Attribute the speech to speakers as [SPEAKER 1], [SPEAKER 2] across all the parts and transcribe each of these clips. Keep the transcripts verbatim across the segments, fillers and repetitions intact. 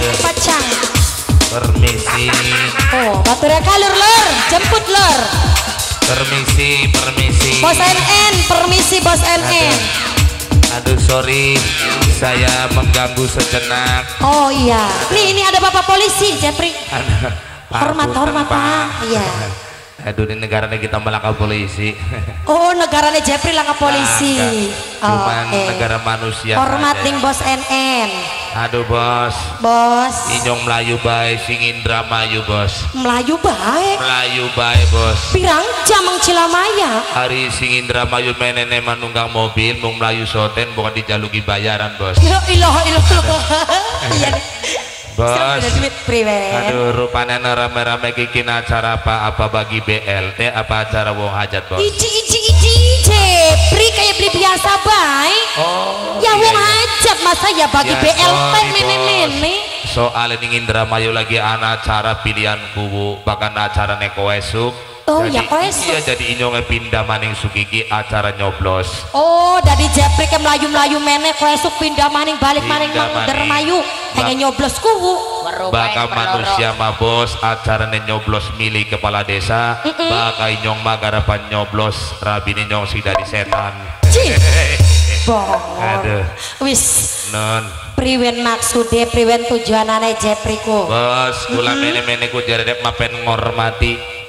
[SPEAKER 1] pacang.
[SPEAKER 2] Permisi.
[SPEAKER 1] Oh, baturnya kalur lor, jemput lor.
[SPEAKER 2] Permisi, permisi.
[SPEAKER 1] Bos N N, permisi Bos N N.
[SPEAKER 2] Aduh, sorry, saya mengganggu sejenak.
[SPEAKER 1] Oh iya, nih ini ada bapak polisi, Jepri. Hormat, hormat Pak. Iya.
[SPEAKER 2] Aduh, ini negaranya kita melangkah polisi.
[SPEAKER 1] Oh, negaranya Jepri langkah polisi.
[SPEAKER 2] Nah, cuman
[SPEAKER 1] oh, okay.
[SPEAKER 2] negara manusia.
[SPEAKER 1] Hormat
[SPEAKER 2] aja.
[SPEAKER 1] ning Bos N N.
[SPEAKER 2] Aduh bos.
[SPEAKER 1] Bos.
[SPEAKER 2] Inyong Melayu bae, sing Indramayu bos.
[SPEAKER 1] Melayu baik.
[SPEAKER 2] Melayu bae bos.
[SPEAKER 1] Pirang jam mang Cilamaya.
[SPEAKER 2] Hari sing Indramayu menene manunggang mobil, mung Melayu soten bukan dijaluki bayaran bos.
[SPEAKER 1] Ya ilah ilah. Iya.
[SPEAKER 2] Bos.
[SPEAKER 1] Duit priwe.
[SPEAKER 2] Aduh, rupanya rame-rame bikin acara apa apa bagi B L T apa acara wong hajat bos.
[SPEAKER 1] Iji iji iji Jepri kayak beli biasa baik.
[SPEAKER 2] Oh.
[SPEAKER 1] Ya
[SPEAKER 2] iya,
[SPEAKER 1] wong
[SPEAKER 2] iya.
[SPEAKER 1] hajat masa ya bagi
[SPEAKER 2] Ya,
[SPEAKER 1] B L T
[SPEAKER 2] sorry,
[SPEAKER 1] mene-mene.
[SPEAKER 2] Soalnya ning Indramayu lagi ana acara pilihan kubu, bahkan acara neko esuk.
[SPEAKER 1] Oh
[SPEAKER 2] jadi,
[SPEAKER 1] ya koesuk.
[SPEAKER 2] Iya, jadi inyongnya pindah maning sukiki acara nyoblos.
[SPEAKER 1] Oh, dari Jepri ke Melayu-Melayu meneh koesuk pindah maning balik maning
[SPEAKER 2] Pindah
[SPEAKER 1] mang
[SPEAKER 2] maning.
[SPEAKER 1] Dermayu. Hanya nyoblos kuwu.
[SPEAKER 2] Baka manusia mah bos acara nyoblos milik kepala desa.
[SPEAKER 1] Mm -mm.
[SPEAKER 2] Baka inyong magarapan nyoblos rabi inyong si dari setan.
[SPEAKER 1] Cih. Bor.
[SPEAKER 2] Aduh.
[SPEAKER 1] Wis.
[SPEAKER 2] Non.
[SPEAKER 1] Priwen maksude, priwen tujuanane Jepri ku.
[SPEAKER 2] Bos, kula
[SPEAKER 1] Mm-mm.
[SPEAKER 2] mene-mene ku jaredek mapen ngormati.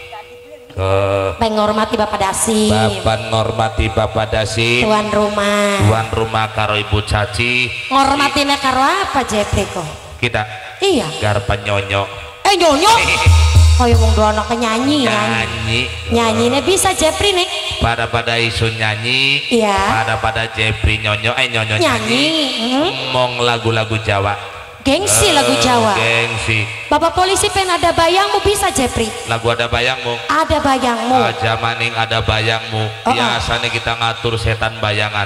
[SPEAKER 2] Uh,
[SPEAKER 1] Penghormati Bapak Dasi.
[SPEAKER 2] Bapak ngormati Bapak Dasi.
[SPEAKER 1] Tuan rumah.
[SPEAKER 2] Tuan rumah karo Ibu Caci.
[SPEAKER 1] Ngormatine karo apa Jepri ku?
[SPEAKER 2] Kita
[SPEAKER 1] Iya.
[SPEAKER 2] garpan nyonyo.
[SPEAKER 1] Eh nyonyo. Koyo wong do anak nyanyi nyanyi.
[SPEAKER 2] Nyanyi.
[SPEAKER 1] Nyanyine bisa Jepri nih.
[SPEAKER 2] Pada pada isu nyanyi.
[SPEAKER 1] Iya.
[SPEAKER 2] Pada pada Jepri nyonyo eh nyonyo nyanyi.
[SPEAKER 1] Nyanyi. Hmm.
[SPEAKER 2] Ngomong lagu-lagu Jawa.
[SPEAKER 1] Gengsi
[SPEAKER 2] Eh,
[SPEAKER 1] lagu Jawa.
[SPEAKER 2] Gengsi.
[SPEAKER 1] Bapak polisi pen ada bayangmu bisa Jepri.
[SPEAKER 2] Lagu ada bayangmu.
[SPEAKER 1] Ada bayangmu.
[SPEAKER 2] Aja maning ada bayangmu.
[SPEAKER 1] Oh,
[SPEAKER 2] Biasanya kita ngatur setan bayangan.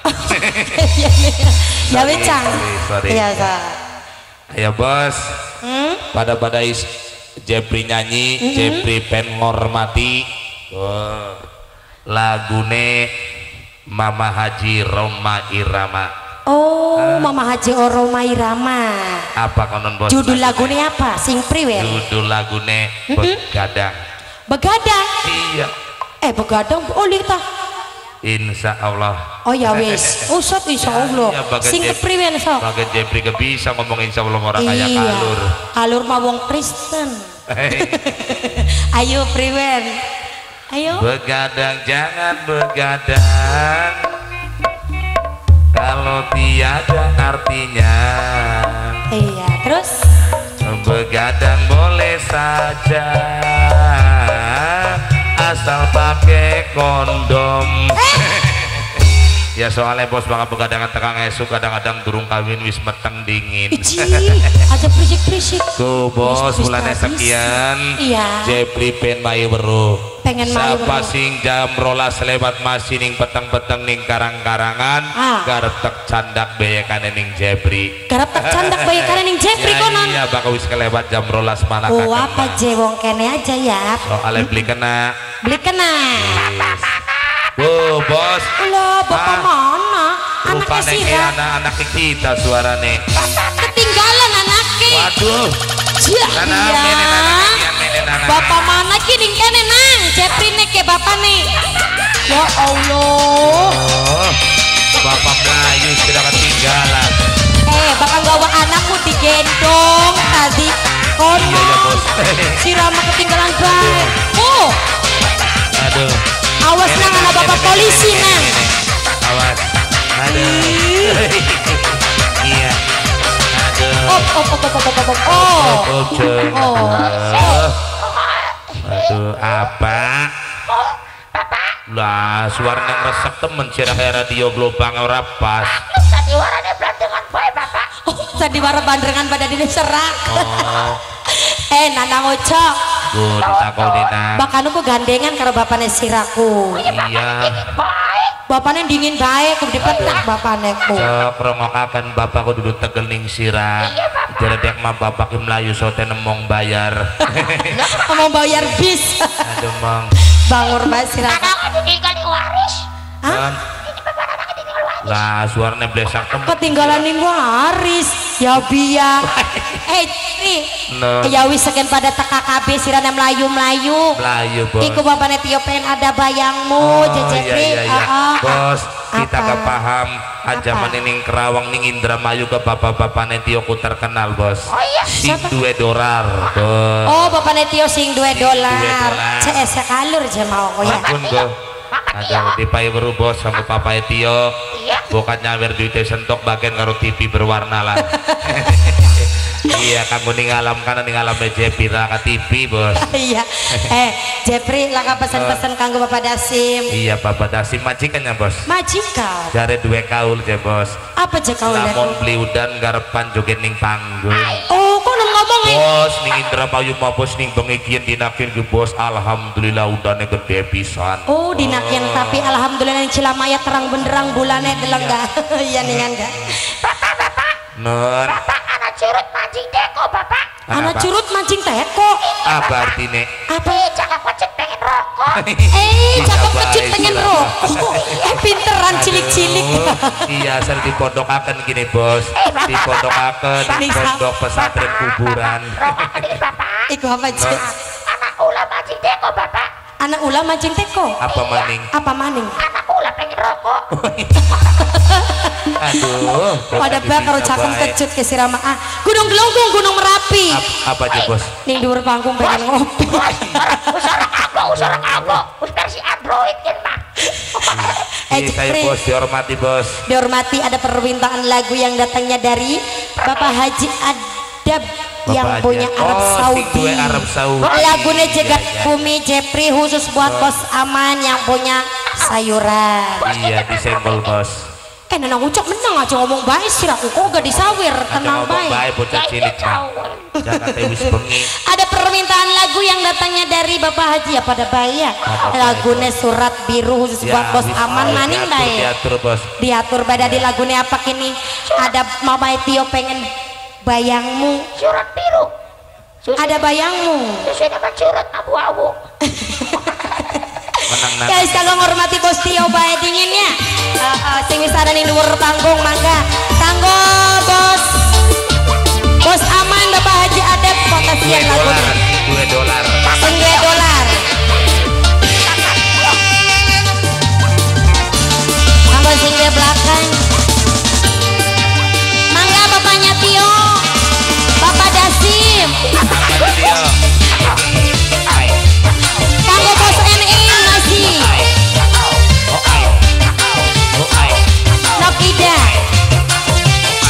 [SPEAKER 1] Ya wecang.
[SPEAKER 2] Sorry, sorry.
[SPEAKER 1] Iya sa.
[SPEAKER 2] Ayo bos.
[SPEAKER 1] Hmm?
[SPEAKER 2] Pada pada is Jepri nyanyi,
[SPEAKER 1] Mm-hmm.
[SPEAKER 2] Jepri pen ngormati. Oh, lagune Mama Haji Roma Irama.
[SPEAKER 1] Oh, Mama Haji Oroma Irama.
[SPEAKER 2] Apa konon bos?
[SPEAKER 1] Judul lagunya apa? Sing priwen.
[SPEAKER 2] Judul lagune
[SPEAKER 1] Mm-mm.
[SPEAKER 2] Begadang.
[SPEAKER 1] Begadang.
[SPEAKER 2] Iya.
[SPEAKER 1] Eh begadang oh lita.
[SPEAKER 2] Insya Allah.
[SPEAKER 1] Oh ya wis. Usut insya Allah.
[SPEAKER 2] Iya, bagian
[SPEAKER 1] Sing
[SPEAKER 2] Jep-
[SPEAKER 1] kepriwen sok.
[SPEAKER 2] Bagian Jepri ke bisa ngomong insya Allah orang kaya
[SPEAKER 1] Iya.
[SPEAKER 2] kalur.
[SPEAKER 1] Kalur mah wong Kristen. Ayo priwen. Ayo.
[SPEAKER 2] Begadang jangan begadang kalau tiada artinya.
[SPEAKER 1] Iya, terus
[SPEAKER 2] Begadang boleh saja asal pakai kondom. Ya soalnya bos bangga begadangan tekang esuk kadang-kadang durung kawin wis meteng dingin.
[SPEAKER 1] iji aja prisik-prisik.
[SPEAKER 2] Tuh bos
[SPEAKER 1] Wis
[SPEAKER 2] bulannya
[SPEAKER 1] habis.
[SPEAKER 2] sekian.
[SPEAKER 1] Iya.
[SPEAKER 2] Jepri pen mayu weruh.
[SPEAKER 1] Pengen mayu
[SPEAKER 2] Sapa
[SPEAKER 1] weruh.
[SPEAKER 2] sing jam rolas lewat masih ning peteng-peteng ning karang-karangan.
[SPEAKER 1] Ah.
[SPEAKER 2] Gartek candak bayekane ning Jepri.
[SPEAKER 1] Garap tak candak bayi karena ning Jepri
[SPEAKER 2] Ya
[SPEAKER 1] konon.
[SPEAKER 2] iya bakal wis kelewat jam rolas malah
[SPEAKER 1] Oh
[SPEAKER 2] kakek
[SPEAKER 1] apa
[SPEAKER 2] mah.
[SPEAKER 1] je wong kene aja ya.
[SPEAKER 2] Soalnya beli kena.
[SPEAKER 1] Beli kena.
[SPEAKER 2] Oh bos.
[SPEAKER 1] Loh, bapak
[SPEAKER 2] Ah.
[SPEAKER 1] mana? Anaknya
[SPEAKER 2] Rupanya
[SPEAKER 1] sih
[SPEAKER 2] ki anak-anak kita suarane.
[SPEAKER 1] ketinggalan anaknya.
[SPEAKER 2] Waduh.
[SPEAKER 1] Ya,
[SPEAKER 2] Nana,
[SPEAKER 1] iya.
[SPEAKER 2] mene, nana, iya, mene, nana.
[SPEAKER 1] Bapak mana kini kene nang? Jepri nih ke bapak nih. Ya Allah.
[SPEAKER 2] Oh, Bapak Melayu sudah ketinggalan.
[SPEAKER 1] Eh, bakal bawa anakmu digendong tadi. Kono.
[SPEAKER 2] Iya ya bos.
[SPEAKER 1] Si Rama ketinggalan baik. Oh,
[SPEAKER 2] Aduh.
[SPEAKER 1] awas
[SPEAKER 2] Mene,
[SPEAKER 1] nang anak
[SPEAKER 2] nana,
[SPEAKER 1] bapak
[SPEAKER 2] mene,
[SPEAKER 1] polisi
[SPEAKER 2] mene,
[SPEAKER 1] nang.
[SPEAKER 2] mene. Awas. Aduh. Iya. Aduh.
[SPEAKER 1] Oh, oh, oh, oh, oh, oh, oh, oh.
[SPEAKER 2] Oh, ceng.
[SPEAKER 1] Oh.
[SPEAKER 2] Aduh. Aduh, apa? Lah, suaranya ngeresek temen sih kayak radio gelombang ora pas.
[SPEAKER 1] Tadi warnanya berantengan baik bapak. Oh, tadi warna banderengan pada diri serak.
[SPEAKER 2] Oh,
[SPEAKER 1] Eh, nana ngocok.
[SPEAKER 2] gue ditakoni nak.
[SPEAKER 1] Bakal aku gandengan karo bapaknya siraku.
[SPEAKER 2] Iya.
[SPEAKER 1] Bapaknya dingin baik, aku dipetak bapaknya ku.
[SPEAKER 2] Sok rongokaken bapakku duduk tegel ning sira. Jeredek mah bapak ki Melayu sote nemong bayar.
[SPEAKER 1] Mau bayar bis.
[SPEAKER 2] Aduh mong.
[SPEAKER 1] Bangur mbak siraku.
[SPEAKER 3] Tinggal waris.
[SPEAKER 1] Hah?
[SPEAKER 2] Kan? Lah suaranya blesak temen.
[SPEAKER 1] Ketinggalan ning waris. Ya biar. Eh, Tri.
[SPEAKER 2] No.
[SPEAKER 1] Ya wis segen pada teka kabeh sirana melayu-melayu.
[SPEAKER 2] Melayu, Bos.
[SPEAKER 1] Iku Bapak Tio pengen ada bayangmu,
[SPEAKER 2] Oh,
[SPEAKER 1] Jejepri.
[SPEAKER 2] iya, iya, iya.
[SPEAKER 1] Oh, oh.
[SPEAKER 2] Bos, kita
[SPEAKER 1] Apa?
[SPEAKER 2] ke paham aja
[SPEAKER 1] Apa?
[SPEAKER 2] mening Kerawang ning Indramayu ke bapak-bapak Netio ku terkenal, Bos.
[SPEAKER 1] Oh iya,
[SPEAKER 2] Sing
[SPEAKER 1] siapa?
[SPEAKER 2] duwe dolar, Bos.
[SPEAKER 1] Oh, Bapak Tio sing dua dolar.
[SPEAKER 2] dolar.
[SPEAKER 1] C S kalur je mau ko ya.
[SPEAKER 2] Ampun, Bos. Ada di Pai Beru, Bos, sama Papa Tio. Bukan nyawer duit sentok bagian karo T V berwarna lah. Iya, kamu ning alam kana ning alam Jepri ka T V, Bos.
[SPEAKER 1] Iya. Eh, Jepri laka pesan-pesan kanggo Bapak Dasim.
[SPEAKER 2] Iya, Bapak Dasim majikannya, Bos.
[SPEAKER 1] Majikan.
[SPEAKER 2] Jare duwe kaul je, Bos.
[SPEAKER 1] Apa je kau
[SPEAKER 2] Lamun beli udan garepan joget ning panggung.
[SPEAKER 1] Oh, kok nang ngomong eh?
[SPEAKER 2] Bos ning Indramayu mah bos ning bengikian dinakin ke bos, alhamdulillah udane gede pisan.
[SPEAKER 1] Oh, dinakian tapi alhamdulillah yang Cilamaya terang benderang bulannya delengga. Iya ningan ga.
[SPEAKER 2] Non.
[SPEAKER 3] Bapak anak curut mancing teko bapak.
[SPEAKER 1] Anak curut mancing teko.
[SPEAKER 2] Apa artinya?
[SPEAKER 1] Apa?
[SPEAKER 3] Eh cakap pecet pengen rokok.
[SPEAKER 1] Eh, cakep
[SPEAKER 2] Iya,
[SPEAKER 1] kecut
[SPEAKER 2] baik,
[SPEAKER 1] pengen
[SPEAKER 2] silakan.
[SPEAKER 1] rokok. Eh, pinteran cilik-cilik.
[SPEAKER 2] Aduh, iya, sering dipondokaken gini bos. Dipondokaken di pondok pesantren kuburan.
[SPEAKER 3] Rokok adik bapak.
[SPEAKER 1] Iku apa sih?
[SPEAKER 3] Anak ulah mancing teko bapak.
[SPEAKER 1] Anak ulah mancing teko.
[SPEAKER 2] Apa maning?
[SPEAKER 1] Apa maning?
[SPEAKER 3] Anak ulah pengen rokok.
[SPEAKER 2] Aduh.
[SPEAKER 1] Pada
[SPEAKER 2] kok
[SPEAKER 1] bakal
[SPEAKER 2] bisa
[SPEAKER 1] cakep
[SPEAKER 2] baik.
[SPEAKER 1] kecut ke sirama. Ah, Gunung Gelunggung, Gunung Merapi.
[SPEAKER 2] Ap- Apa aja bos?
[SPEAKER 1] Ning dhuwur panggung pengen ngopi.
[SPEAKER 3] Usara kagok, usara kagok. Us versi Android kan mah.
[SPEAKER 1] Eh,
[SPEAKER 2] Ini saya
[SPEAKER 1] Jepri.
[SPEAKER 2] bos dihormati bos.
[SPEAKER 1] Dihormati ada permintaan lagu yang datangnya dari Bapak Haji Adab yang
[SPEAKER 2] Bapak
[SPEAKER 1] punya
[SPEAKER 2] aja.
[SPEAKER 1] Arab
[SPEAKER 2] Oh, sing
[SPEAKER 1] Saudi.
[SPEAKER 2] duwe Arab Saudi.
[SPEAKER 1] Lagunya
[SPEAKER 2] Iya,
[SPEAKER 1] Jegat
[SPEAKER 2] iya.
[SPEAKER 1] Bumi Jepri khusus buat bos aman yang punya sayuran.
[SPEAKER 2] Iya disenggol bos.
[SPEAKER 1] Eh nenang ucap menang aja ngomong baik sih aku kok gak disawir
[SPEAKER 2] Aja
[SPEAKER 1] tenang
[SPEAKER 2] ngomong
[SPEAKER 1] baik.
[SPEAKER 2] baik bocah cilik mah. Jangan tewis bengi.
[SPEAKER 1] Ada permintaan lagu yang datangnya dari Bapak Haji ya pada bayar.
[SPEAKER 2] Apa-apa
[SPEAKER 1] Lagunya Surat Biru khusus buat bos
[SPEAKER 2] wis,
[SPEAKER 1] aman
[SPEAKER 2] ayo,
[SPEAKER 1] maning
[SPEAKER 2] diatur,
[SPEAKER 1] dah ya.
[SPEAKER 2] Diatur bos.
[SPEAKER 1] Diatur pada di lagunya apa kini? Ada Mama Tio pengen bayangmu.
[SPEAKER 3] Surat biru. Susu-
[SPEAKER 1] Ada bayangmu.
[SPEAKER 3] Sesuai nama curut abu-abu.
[SPEAKER 2] Menang nang.
[SPEAKER 1] Guys, kalau menghormati bos Tio bae dinginnya. Uh, uh, sing wis ada ning dhuwur panggung mangga. Kanggo bos. Bos aman Bapak Haji Adep
[SPEAKER 2] Dua
[SPEAKER 1] potasian
[SPEAKER 2] dolar,
[SPEAKER 1] lagunya.
[SPEAKER 2] dua dolar.
[SPEAKER 1] Sing dua dolar. Kanggo sing di belakang. Mangga Bapaknya Tio. Bapak Dasim.
[SPEAKER 2] Mana dia?
[SPEAKER 1] Kanggo bos N I masih.
[SPEAKER 2] Oh ai. Oh ai.
[SPEAKER 1] Nokida.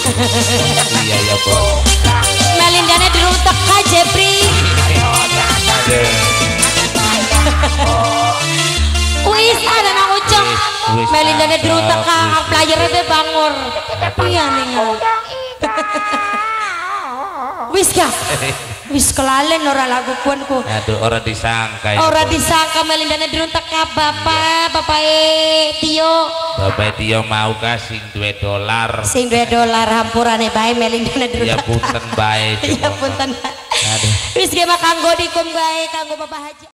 [SPEAKER 2] Iya ya bos.
[SPEAKER 1] Melindane diruntek ka Jepri. Wis ada nang ucap. Melindane diruntek ka player be bangor. Iya ning. Wis ka. Wis kelalen ora lagu kuanku.
[SPEAKER 2] Aduh ora disangka.
[SPEAKER 1] Ora disangka Melindane diruntek ka bapak, bapae Tio.
[SPEAKER 2] Bapak Tio mau kasih duwe dolar.
[SPEAKER 1] Sing duwe dolar hampurane bae Melindane diruntek.
[SPEAKER 2] Ya punten bae.
[SPEAKER 1] Ya punten.
[SPEAKER 2] Aduh.
[SPEAKER 1] Wis ge mah kanggo dikum bae kanggo Bapak Haji.